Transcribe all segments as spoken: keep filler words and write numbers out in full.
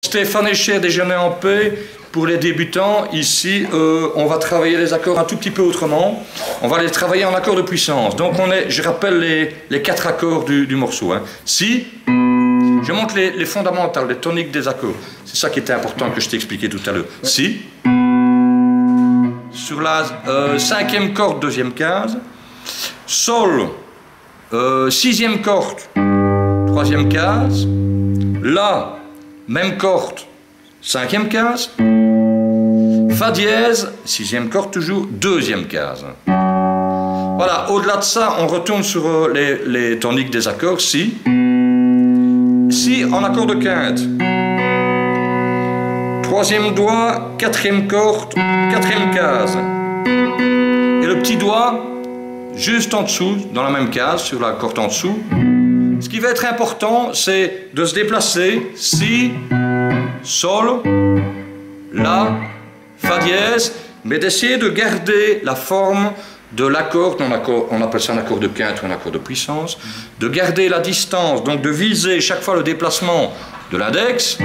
Stéphane Echer, Déjeuner en paix. Pour les débutants, ici, euh, on va travailler les accords un tout petit peu autrement. On va les travailler en accords de puissance. Donc, on est, je rappelle les, les quatre accords du, du morceau. Hein. Si, je montre les, les fondamentales, les toniques des accords. C'est ça qui était important que je t'ai expliqué tout à l'heure. Ouais. Si, sur la euh, cinquième corde, deuxième case. Sol, euh, sixième corde, troisième case. La, même corde, cinquième case. Fa dièse, sixième corde toujours, deuxième case. Voilà, au-delà de ça, on retourne sur euh, les, les toniques des accords. Si, si en accord de quinte. Troisième doigt, quatrième corde, quatrième case. Et le petit doigt, juste en dessous, dans la même case, sur la corde en dessous. Ce qui va être important, c'est de se déplacer. Si, sol, la, fa dièse, mais d'essayer de garder la forme de l'accord, on appelle ça un accord de quinte ou un accord de puissance, de garder la distance, donc de viser chaque fois le déplacement de l'index,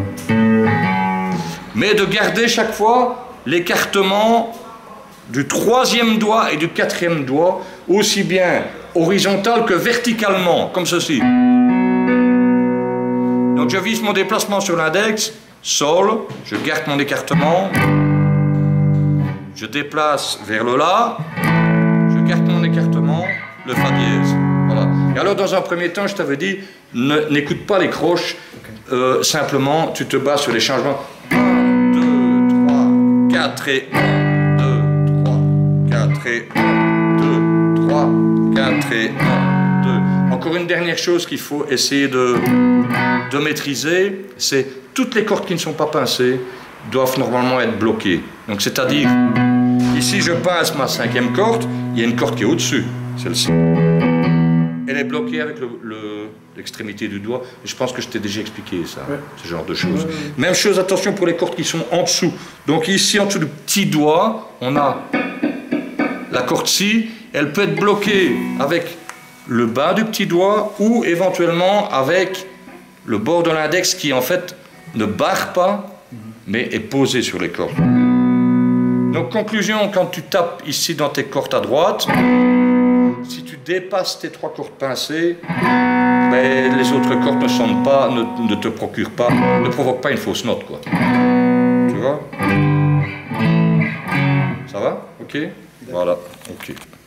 mais de garder chaque fois l'écartement du troisième doigt et du quatrième doigt, aussi bien horizontal que verticalement, comme ceci. Donc je vise mon déplacement sur l'index, sol, je garde mon écartement, je déplace vers le la, je garde mon écartement, le fa dièse. Voilà. Et alors dans un premier temps, je t'avais dit, n'écoute pas les croches, euh, simplement tu te bases sur les changements. un, deux, trois, quatre et un, deux, trois, quatre et un, deux, trois, quatre et un, deux. Encore une dernière chose qu'il faut essayer de, de maîtriser, c'est toutes les cordes qui ne sont pas pincées doivent normalement être bloquées. Donc c'est-à-dire, ici je pince ma cinquième corde, il y a une corde qui est au-dessus, celle-ci. Elle est bloquée avec l'extrémité le, le, du doigt. Et je pense que je t'ai déjà expliqué ça, ouais. Ce genre de choses. Ouais. Même chose, attention pour les cordes qui sont en dessous. Donc ici, en dessous du petit doigt, on a la corde-ci. Elle peut être bloquée avec le bas du petit doigt ou éventuellement avec le bord de l'index qui en fait ne barre pas, mais est posé sur les cordes. Donc conclusion, quand tu tapes ici dans tes cordes à droite, si tu dépasses tes trois cordes pincées, ben, les autres cordes ne sonnent pas, ne, ne te procurent pas, ne provoquent pas une fausse note, quoi. Tu vois? Ça va? Ok? Voilà, ok.